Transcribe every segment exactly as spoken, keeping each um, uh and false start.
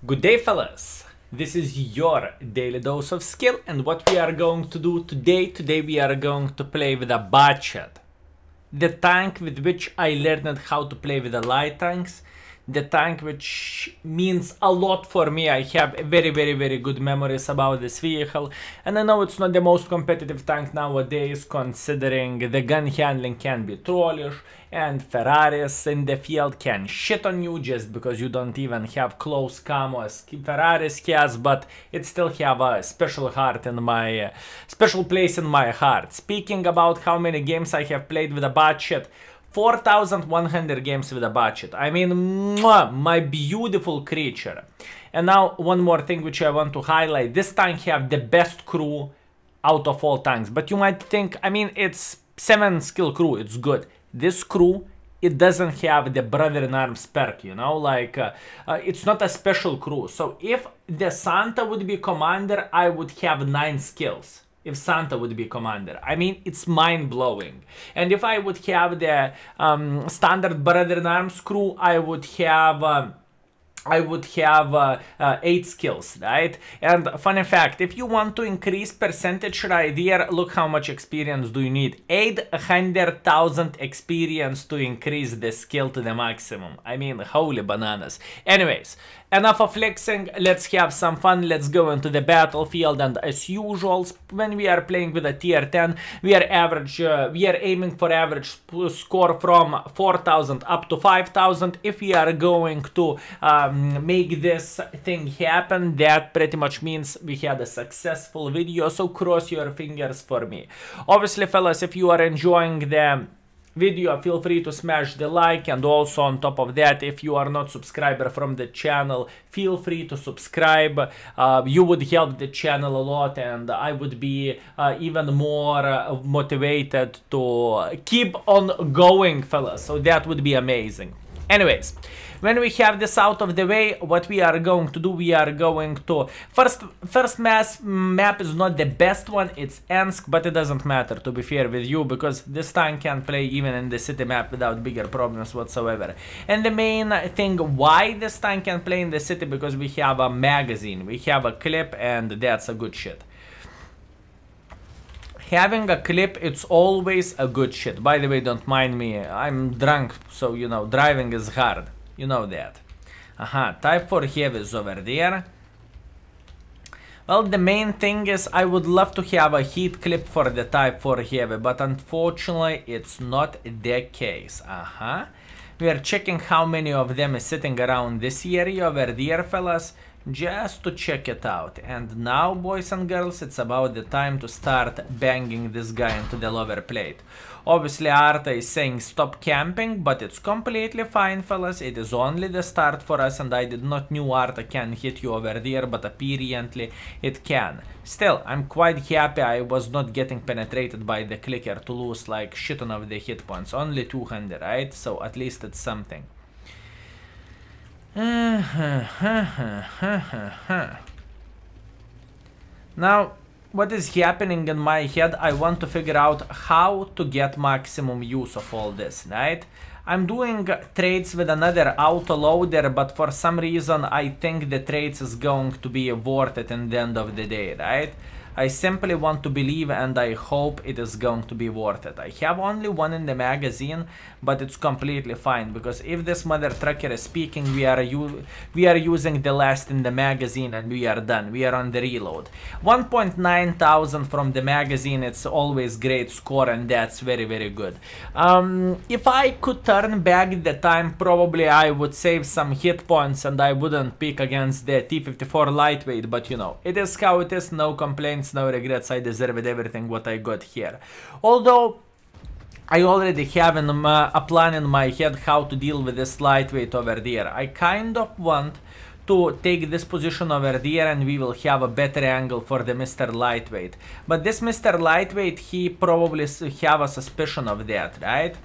Good day, fellas. This is your daily dose of skill, and what we are going to do today, today we are going to play with a budget. The tank with which I learned how to play with the light tanks, the tank which means a lot for me. I have very very very good memories about this vehicle, and I know it's not the most competitive tank nowadays, considering the gun handling can be trollish and Ferraris in the field can shit on you just because you don't even have close camo as Ferraris has, but it still have a special heart in my uh, special place in my heart. Speaking about how many games I have played with a budget, four thousand one hundred games with a budget. I mean, mwah, my beautiful creature. And now one more thing which I want to highlight. This tank have the best crew out of all tanks. But you might think, I mean, it's seven skill crew, it's good. This crew, it doesn't have the brother in arms perk, you know, like uh, uh, it's not a special crew. So if the Santa would be commander, I would have nine skills. If Santa would be commander, I mean, it's mind-blowing. And if I would have the um, standard brother in arms crew, I would have um, I would have uh, uh, eight skills, right? And funny fact, if you want to increase percentage right here, look how much experience do you need. eight hundred thousand experience to increase the skill to the maximum. I mean, holy bananas. Anyways, enough of flexing, let's have some fun, let's go into the battlefield. And as usual, when we are playing with a tier ten, we are average, uh, we are aiming for average score from four thousand up to five thousand. If we are going to um, make this thing happen, that pretty much means we had a successful video, so cross your fingers for me. Obviously, fellas, if you are enjoying the video, feel free to smash the like, and also on top of that, if you are not subscriber from the channel, feel free to subscribe. Uh, you would help the channel a lot, and I would be uh, even more uh, motivated to keep on going, fellas, so that would be amazing. Anyways, when we have this out of the way, what we are going to do, we are going to... First, first mass map is not the best one, it's Ensk, but it doesn't matter, to be fair with you, because this tank can play even in the city map without bigger problems whatsoever. And the main thing why this tank can play in the city, because we have a magazine, we have a clip, and that's a good shit. Having a clip, it's always a good shit. By the way, don't mind me, I'm drunk, so you know, driving is hard. You know that. Aha, type four heavy is over there. Well, the main thing is I would love to have a heat clip for the type four heavy, but unfortunately it's not the case. Aha. We are checking how many of them is sitting around this area over there, fellas, just to check it out. And now, boys and girls, it's about the time to start banging this guy into the lower plate. Obviously, Arta is saying stop camping, but it's completely fine, fellas. It is only the start for us, and I did not knew Arta can hit you over there, but apparently it can. Still, I'm quite happy I was not getting penetrated by the clicker to lose like shit ton of the hit points. Only two hundred, right? So at least it's something. Now, what is happening in my head, I want to figure out how to get maximum use of all this, right? I'm doing trades with another auto loader, but for some reason I think the trades is going to be worth it in the end of the day, right? I simply want to believe, and I hope it is going to be worth it. I have only one in the magazine, but it's completely fine, because if this mother trucker is speaking, we are we are using the last in the magazine and we are done. We are on the reload. one point nine thousand from the magazine, it's always great score, and that's very very good. Um, if I could turn back the time, probably I would save some hit points and I wouldn't pick against the T fifty-four lightweight, but you know, it is how it is, no complaints. No regrets, I deserved everything what I got here. Although I already have in my, a plan in my head how to deal with this lightweight over there. I kind of want to take this position over there, and we will have a better angle for the Mister Lightweight. But this Mister Lightweight, he probably have a suspicion of that, right?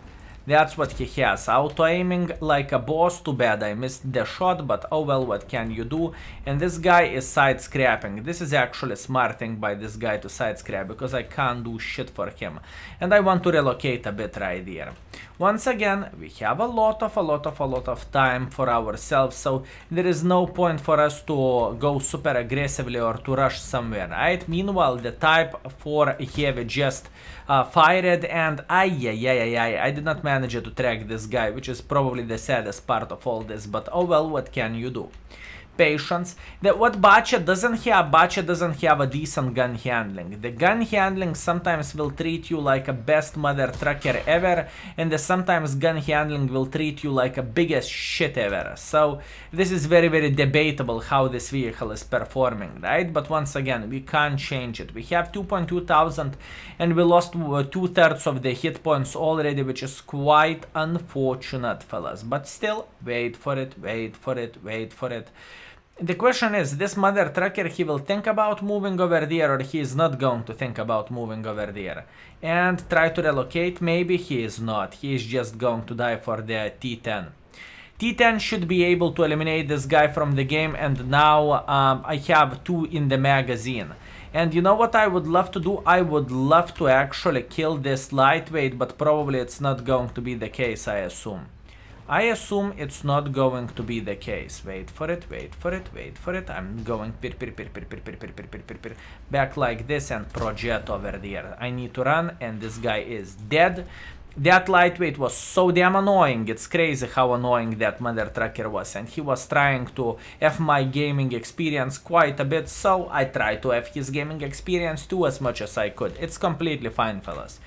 That's what he has. Auto-aiming like a boss. Too bad I missed the shot, but oh well, what can you do? And this guy is side-scrapping. This is actually a smart thing by this guy to side-scrap, because I can't do shit for him. And I want to relocate a bit right here. Once again, we have a lot of, a lot of, a lot of time for ourselves, so there is no point for us to go super aggressively or to rush somewhere, right? Meanwhile, the type for heavy just uh, fired, and ay, ay, ay, ay, I did not manage to track this guy, which is probably the saddest part of all this, but oh well, what can you do? Patience. That what Bacha doesn't have, Bacha doesn't have a decent gun handling. The gun handling sometimes will treat you like a best mother trucker ever, and the sometimes gun handling will treat you like a biggest shit ever. So this is very very debatable how this vehicle is performing, right? But once again, we can't change it. We have two point two thousand and we lost uh, two-thirds of the hit points already, which is quite unfortunate, fellas. But still, wait for it, wait for it, wait for it. The question is, this mother trucker, he will think about moving over there, or he is not going to think about moving over there and try to relocate? Maybe he is not. He is just going to die for the T ten. T ten should be able to eliminate this guy from the game, and now um, I have two in the magazine. And you know what I would love to do? I would love to actually kill this lightweight, but probably it's not going to be the case, I assume. I assume it's not going to be the case. Wait for it, wait for it, wait for it. I'm going pir, pir, pir, pir, pir, pir, pir, pir, pir, pir, pir, back like this and project over there. I need to run, and this guy is dead. That lightweight was so damn annoying. It's crazy how annoying that mother trucker was, and he was trying to F my gaming experience quite a bit, so I tried to F his gaming experience too as much as I could. It's completely fine, fellas.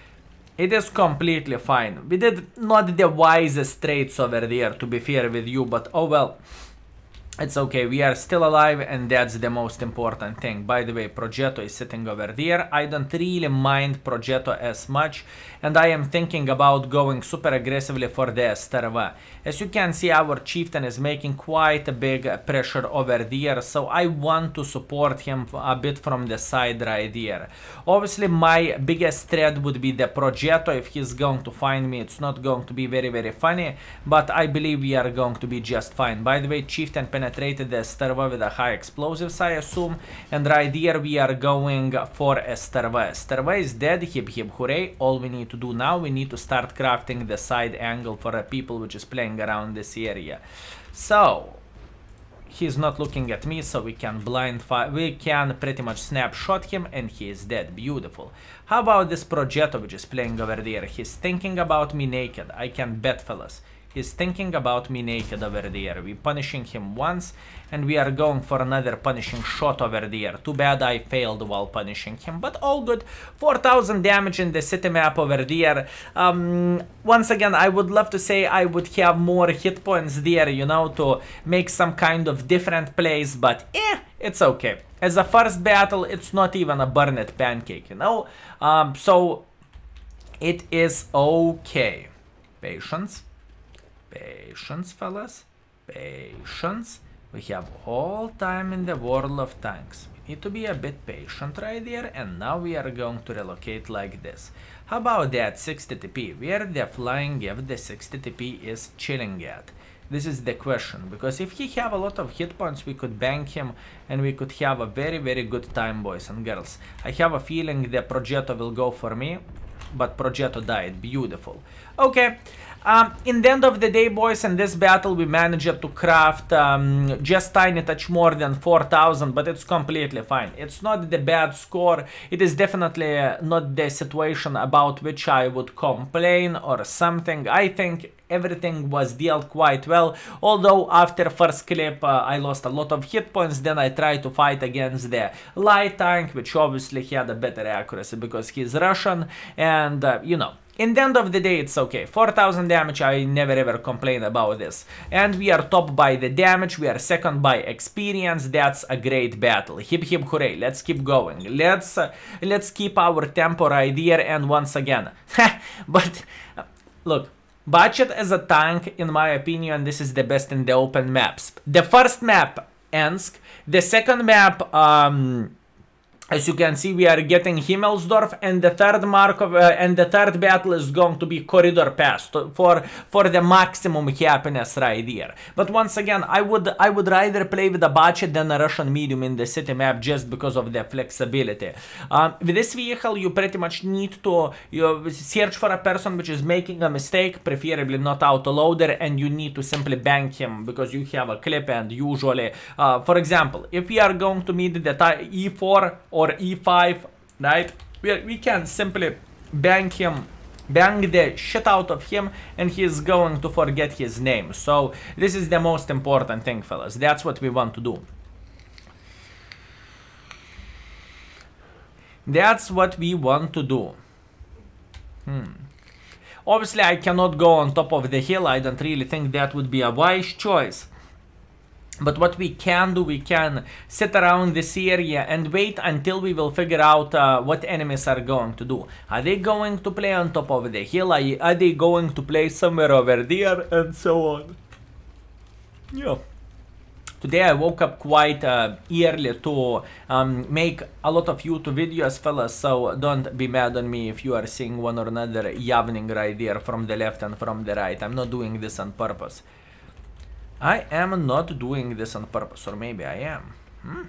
It is completely fine. We did not the wisest trades over there, to be fair with you, but oh well. It's okay, we are still alive, and that's the most important thing. By the way, Progetto is sitting over there. I don't really mind Progetto as much, and I am thinking about going super aggressively for the Esterva. As you can see, our chieftain is making quite a big pressure over there, so I want to support him a bit from the side right here. Obviously, my biggest threat would be the Progetto. If he's going to find me, it's not going to be very, very funny, but I believe we are going to be just fine. By the way, chieftain penetrated the Esterva with a high explosives, I assume, and right here we are going for Esterva. Esterva is dead, hip hip hooray. All we need to do now, we need to start crafting the side angle for a people which is playing around this area. So he's not looking at me, so we can blind fire, we can pretty much snapshot him, and he is dead. Beautiful. How about this Progetto which is playing over there? He's thinking about me naked. I can bet, fellas. He's thinking about me naked over there. We're punishing him once, and we are going for another punishing shot over there. Too bad I failed while punishing him, but all good. four thousand damage in the city map over there. Um, once again, I would love to say I would have more hit points there, you know, to make some kind of different plays, but eh, it's okay. As a first battle, it's not even a burnet pancake, you know? Um, so, it is okay. Patience. Patience, fellas. Patience. We have all time in the world of tanks. We need to be a bit patient right there, and now we are going to relocate like this. How about that sixty T P? Where the flying if the sixty T P is chilling at? This is the question, because if he have a lot of hit points, we could bank him, and we could have a very, very good time, boys and girls. I have a feeling the Progetto will go for me, but Progetto died. Beautiful. Okay. Um, in the end of the day, boys, in this battle we managed to craft um, just tiny touch more than four thousand, but it's completely fine. It's not the bad score. It is definitely uh, not the situation about which I would complain or something. I think everything was dealt quite well, although after first clip uh, I lost a lot of hit points. Then I tried to fight against the light tank, which obviously had a better accuracy because he's Russian, and uh, you know, in the end of the day, it's okay. four thousand damage, I never ever complain about this. And we are top by the damage, we are second by experience. That's a great battle. Hip hip hooray, let's keep going. Let's uh, let's keep our tempo right here, and once again. But, uh, look, Budget as a tank, in my opinion, this is the best in the open maps. The first map, Ensk. The second map, um... As you can see, we are getting Himmelsdorf, and the third mark of uh, and the third battle is going to be Corridor Pass to, for for the maximum happiness right here. But once again, I would I would rather play with a budget than a Russian medium in the city map just because of the flexibility. Um, with this vehicle, you pretty much need to you search for a person which is making a mistake, preferably not autoloader, and you need to simply bank him because you have a clip. And usually, uh, for example, if we are going to meet the E four or or E five, right, we, we can simply bang him, bang the shit out of him, and he's going to forget his name. So this is the most important thing, fellas. That's what we want to do. That's what we want to do. Hmm. Obviously, I cannot go on top of the hill. I don't really think that would be a wise choice. But what we can do, we can sit around this area and wait until we will figure out uh, what enemies are going to do. Are they going to play on top of the hill? Are, are they going to play somewhere over there? And so on. Yeah. Today I woke up quite uh, early to um, make a lot of YouTube videos, fellas, so don't be mad on me if you are seeing one or another yawning right there from the left and from the right. I'm not doing this on purpose. I am not doing this on purpose, or maybe I am. Hmm?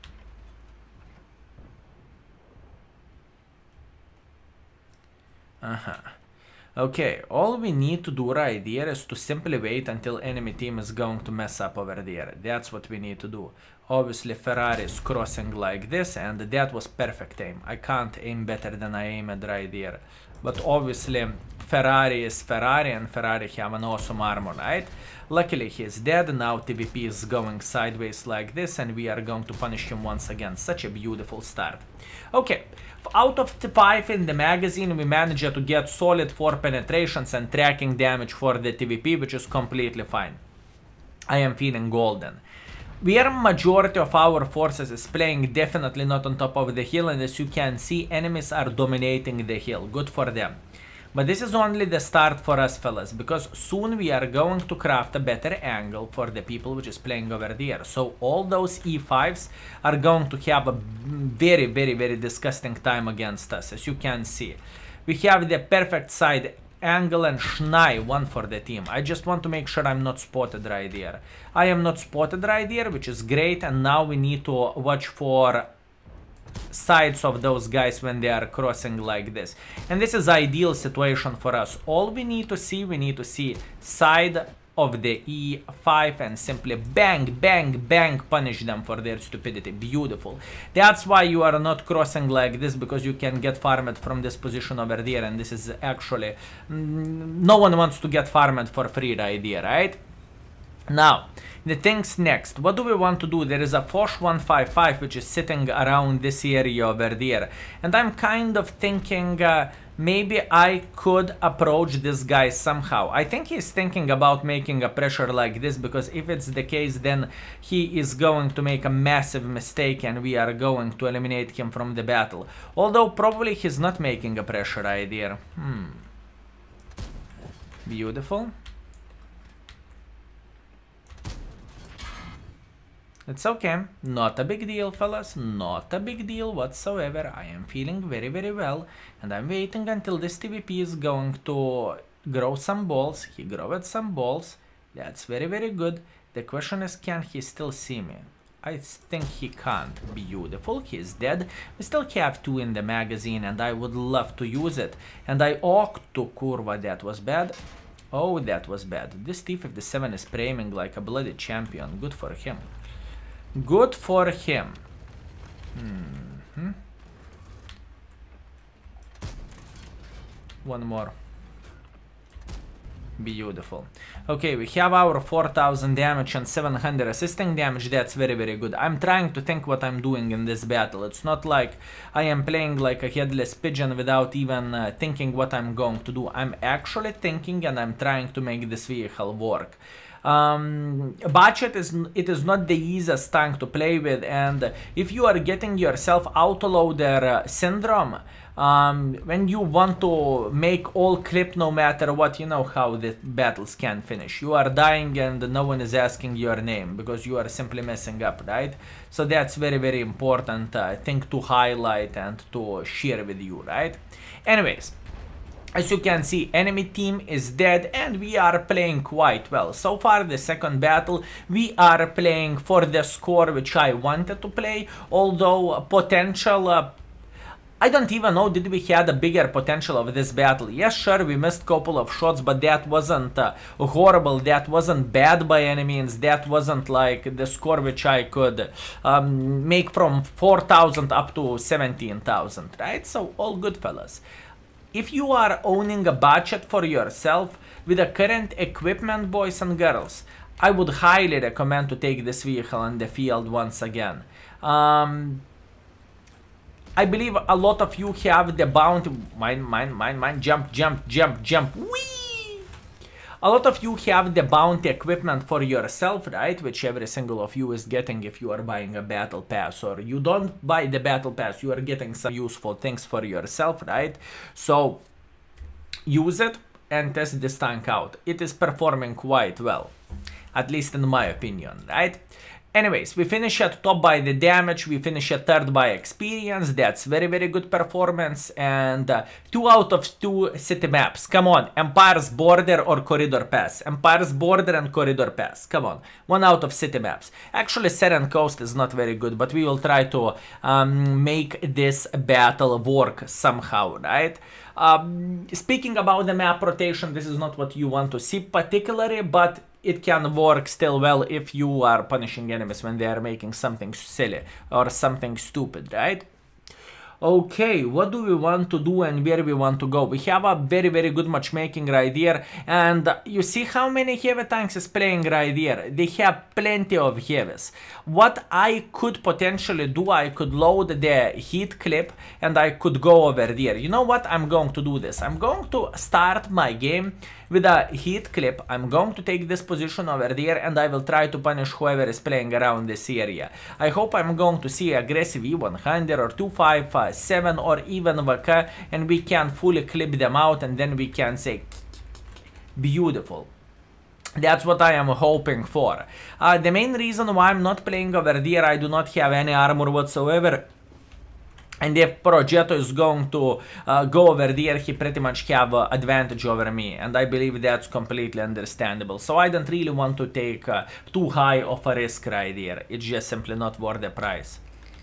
Uh-huh. Okay, all we need to do right here is to simply wait until enemy team is going to mess up over there. That's what we need to do. Obviously, Ferrari is crossing like this, and that was perfect aim. I can't aim better than I aimed right there. But obviously, Ferrari is Ferrari, and Ferrari have an awesome armor, right? Luckily, he is dead. Now T V P is going sideways like this, and we are going to punish him once again. Such a beautiful start. Okay, out of the five in the magazine, we managed to get solid four penetrations and tracking damage for the T V P, which is completely fine. I am feeling golden. Where majority of our forces is playing definitely not on top of the hill, and as you can see, enemies are dominating the hill. Good for them. But this is only the start for us, fellas, because soon we are going to craft a better angle for the people which is playing over there. So all those E fives are going to have a very, very, very disgusting time against us, as you can see. We have the perfect side angle and Schnei, one for the team. I just want to make sure I'm not spotted right here. I am not spotted right here, which is great, and now we need to watch for sides of those guys when they are crossing like this. And this is ideal situation for us. All we need to see, we need to see side of the E five and simply bang, bang, bang, punish them for their stupidity. Beautiful. That's why you are not crossing like this, because you can get farmed from this position over there, and this is actually... Mm, no one wants to get farmed for free right here, right? Now, the things next. What do we want to do? There is a Foch one five five which is sitting around this area over there. And I'm kind of thinking uh, maybe I could approach this guy somehow. I think he's thinking about making a pressure like this, because if it's the case, then he is going to make a massive mistake and we are going to eliminate him from the battle. Although probably he's not making a pressure idea. Hmm. Beautiful. It's okay, not a big deal, fellas, not a big deal whatsoever. I am feeling very, very well, and I'm waiting until this T V P is going to grow some balls. He growed some balls, that's very, very good. The question is, can he still see me? I think he can't. Beautiful, he's dead. We still have two in the magazine, and I would love to use it. And I ought to curva, that was bad. Oh, that was bad. This T fifty-seven is priming like a bloody champion, good for him. Good for him. Mm-hmm. One more. Beautiful. Okay, we have our four thousand damage and seven hundred assisting damage. That's very, very good. I'm trying to think what I'm doing in this battle. It's not like I am playing like a headless pigeon without even uh, thinking what I'm going to do. I'm actually thinking, and I'm trying to make this vehicle work. Um, Budget is it is not the easiest tank to play with, and if you are getting yourself autoloader uh, syndrome, um, when you want to make all clip no matter what, you know how the battles can finish. You are dying and no one is asking your name because you are simply messing up, right? So that's very very important uh, thing to highlight and to share with you, right? Anyways, as you can see, enemy team is dead and we are playing quite well. So far the second battle, we are playing for the score which I wanted to play, although potential... Uh, I don't even know did we had a bigger potential of this battle. Yes, sure, we missed a couple of shots, but that wasn't uh, horrible, that wasn't bad by any means, that wasn't like the score which I could um, make from four thousand up to seventeen thousand, right? So all good, fellas. If you are owning a budget for yourself with the current equipment, boys and girls, I would highly recommend to take this vehicle on the field once again. Um, I believe a lot of you have the bounty... Mine, mine, mine, mine, jump, jump, jump, jump, whee! A lot of you have the bounty equipment for yourself, right? Which every single of you is getting if you are buying a battle pass, or you don't buy the battle pass, you are getting some useful things for yourself, right? So use it and test this tank out. It is performing quite well, at least in my opinion, right? Anyways, we finish at top by the damage, we finish at third by experience, that's very very good performance, and uh, two out of two city maps, come on, Empire's Border or Corridor Pass, Empire's Border and Corridor Pass, come on, one out of city maps. Actually Seren Coast is not very good, but we will try to um, make this battle work somehow, right? Um, speaking about the map rotation, this is not what you want to see particularly, but it can work still well if you are punishing enemies when they are making something silly or something stupid, right? Okay, what do we want to do and where we want to go? We have a very very good matchmaking right here, and you see how many heavy tanks is playing right here. They have plenty of heavies. What I could potentially do, I could load the heat clip and I could go over there. You know what? I'm going to do this. I'm going to start my game with a heat clip. I'm going to take this position over there and I will try to punish whoever is playing around this area. I hope I'm going to see aggressive E one hundred or two five seven or even V K, and we can fully clip them out and then we can say beautiful. That's what I am hoping for. Uh, the main reason why I'm not playing over there, I do not have any armor whatsoever. And if Progetto is going to uh, go over there, he pretty much have uh, advantage over me. And I believe that's completely understandable. So I don't really want to take uh, too high of a risk right there. It's just simply not worth the price.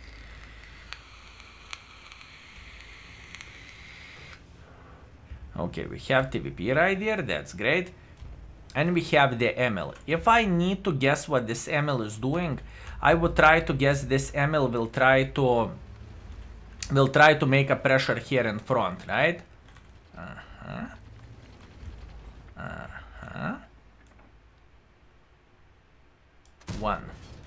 Okay, we have T V P right there, that's great. And we have the M L. If I need to guess what this M L is doing, I would try to guess this M L will try to will try to make a pressure here in front, right? Uh-huh. Uh-huh. One.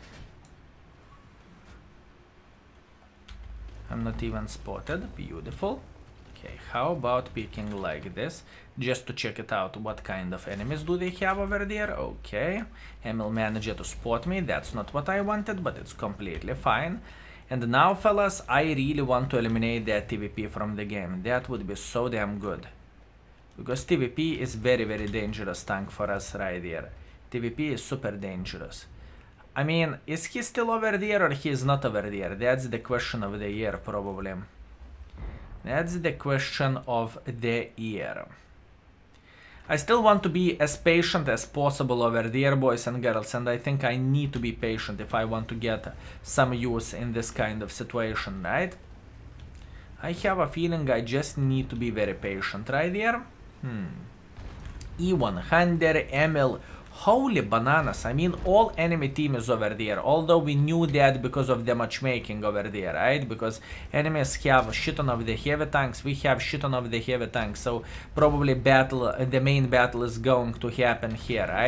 I'm not even spotted. Beautiful. Okay, how about picking like this, just to check it out, what kind of enemies do they have over there? Okay, Emil managed to spot me, that's not what I wanted, but it's completely fine. And now, fellas, I really want to eliminate that T V P from the game, that would be so damn good. Because T V P is very, very dangerous tank for us right here. T V P is super dangerous. I mean, is he still over there or he is not over there? That's the question of the year, probably. That's the question of the year. I still want to be as patient as possible over there, boys and girls, and I think I need to be patient if I want to get some use in this kind of situation, right? I have a feeling I just need to be very patient right there. Hmm. E one hundred, M L, holy bananas, I mean all enemy team is over there, although we knew that because of the matchmaking over there, right? Because enemies have shit ton of the heavy tanks, we have shit ton of the heavy tanks, so probably battle, the main battle is going to happen here, right?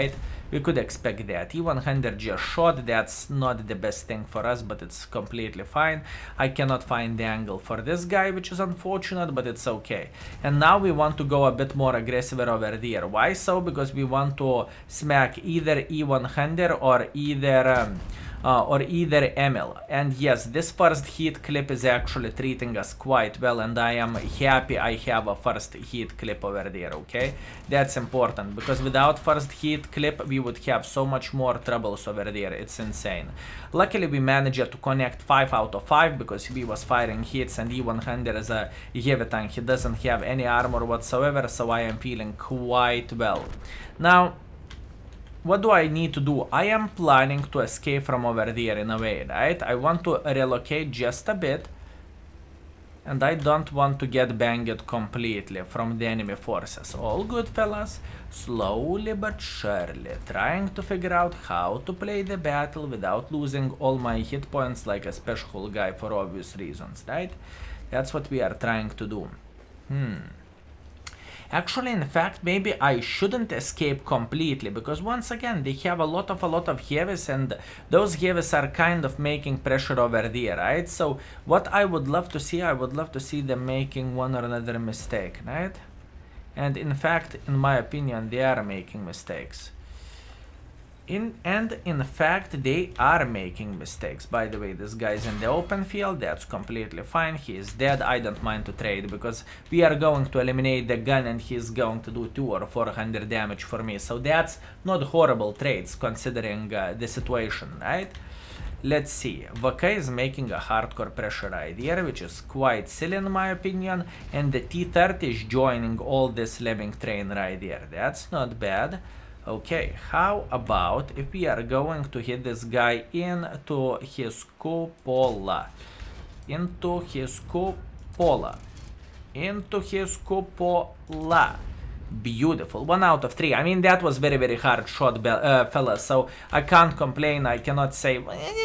We could expect that. E one hundred just shot, that's not the best thing for us, but it's completely fine. I cannot find the angle for this guy, which is unfortunate, but it's okay. And now we want to go a bit more aggressive over there. Why so? Because we want to smack either E one hundred or either... Um, Uh, or either Emil. And yes, this first hit clip is actually treating us quite well, and I am happy I have a first hit clip over there, okay? That's important, because without first hit clip we would have so much more troubles over there, it's insane. Luckily we managed to connect five out of five, because he was firing hits, and E one hundred is a heavy tank, he doesn't have any armor whatsoever, so I am feeling quite well. Now, what do I need to do? I am planning to escape from over there in a way, right? I want to relocate just a bit. And I don't want to get banged completely from the enemy forces. All good, fellas. Slowly but surely. Trying to figure out how to play the battle without losing all my hit points like a special guy for obvious reasons, right? That's what we are trying to do. Hmm. Actually, in fact, maybe I shouldn't escape completely, because once again, they have a lot of a lot of heavies, and those heavies are kind of making pressure over there, right? So, what I would love to see, I would love to see them making one or another mistake, right? And in fact, in my opinion, they are making mistakes. In, and in fact, they are making mistakes. By the way, this guy's in the open field, that's completely fine, he is dead, I don't mind to trade, because we are going to eliminate the gun and he's going to do two or four hundred damage for me, so that's not horrible trades considering uh, the situation, right? Let's see, V K is making a hardcore pressure right here, which is quite silly in my opinion, and the T thirty is joining all this lemming train right there, that's not bad. Okay, how about if we are going to hit this guy into his cupola, into his cupola, into his cupola. Beautiful, one out of three. I mean, that was very, very hard shot, uh, fellas, so I can't complain, I cannot say,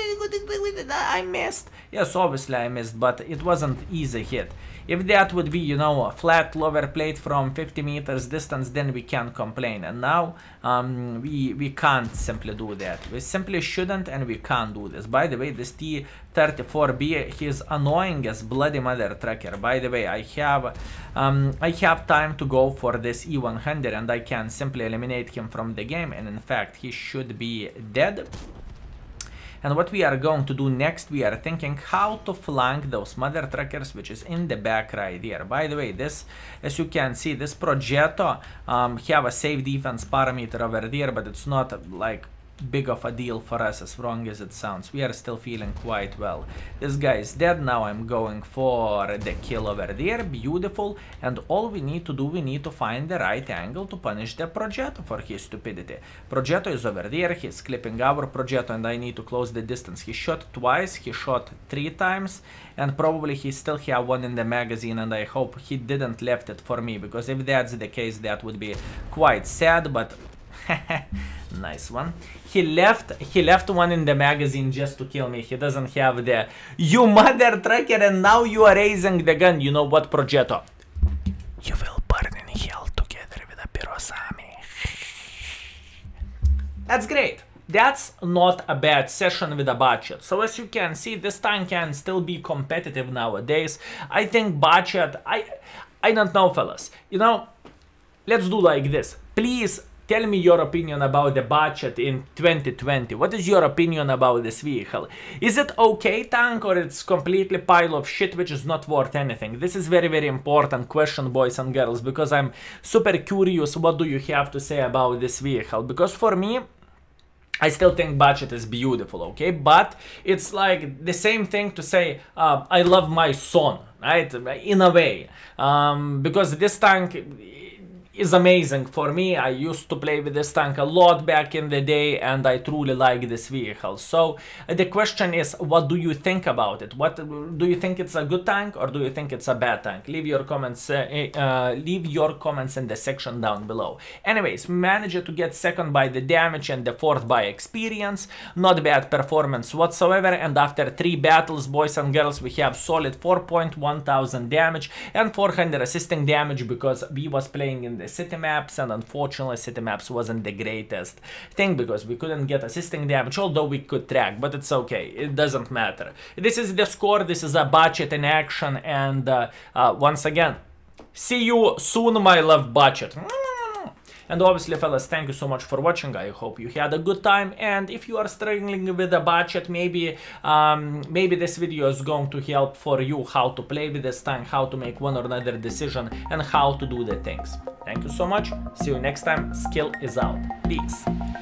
I missed. Yes, obviously I missed, but it wasn't easy hit. If that would be, you know, a flat lower plate from fifty meters distance, then we can complain. And now um, we, we can't simply do that. We simply shouldn't, and we can't do this. By the way, this T thirty-four B, he's annoying as bloody mother trucker. By the way, I have um, I have time to go for this E one hundred, and I can simply eliminate him from the game. And in fact, he should be dead. And what we are going to do next, we are thinking how to flank those mother truckers, which is in the back right here. By the way, this, as you can see, this Progetto um, have a safe defense parameter over there, but it's not like big of a deal for us, as wrong as it sounds. We are still feeling quite well. This guy is dead. Now I'm going for the kill over there. Beautiful. And all we need to do, we need to find the right angle to punish the Progetto for his stupidity. Progetto is over there. He's clipping our Progetto, and I need to close the distance. He shot twice. He shot three times. And probably he still have one in the magazine, and I hope he didn't left it for me, because if that's the case, that would be quite sad, but nice one. He left he left one in the magazine just to kill me. He doesn't have the you mother trucker, and now you are raising the gun. You know what, Progetto? You will burn in hell together with a Pirosami. That's great. That's not a bad session with a budget. So as you can see, this tank can still be competitive nowadays. I think budget, I I don't know, fellas. You know, let's do like this. Please tell me your opinion about the budget in twenty twenty. What is your opinion about this vehicle? Is it okay tank, or it's completely pile of shit which is not worth anything? This is very, very important question, boys and girls, because I'm super curious what do you have to say about this vehicle. Because for me, I still think budget is beautiful, okay? But it's like the same thing to say, uh, I love my son, right? In a way. Um, because this tank is amazing for me. I used to play with this tank a lot back in the day, and I truly like this vehicle. So uh, the question is, what do you think about it? What do you think it's a good tank, or do you think it's a bad tank? Leave your comments uh, uh, leave your comments in the section down below. Anyways, managed to get second by the damage and the fourth by experience. Not bad performance whatsoever, and after three battles, boys and girls, we have solid four point one thousand damage and four hundred assisting damage, because we was playing in the the city maps, and unfortunately city maps wasn't the greatest thing because we couldn't get assisting damage, although we could track, but it's okay, it doesn't matter. This is the score, this is a budget in action, and uh, uh, once again, see you soon, my love budget. And obviously, fellas, thank you so much for watching. I hope you had a good time. And if you are struggling with a budget, maybe um, maybe this video is going to help for you how to play with this tank, how to make one or another decision, and how to do the things. Thank you so much. See you next time. Skill is out. Peace.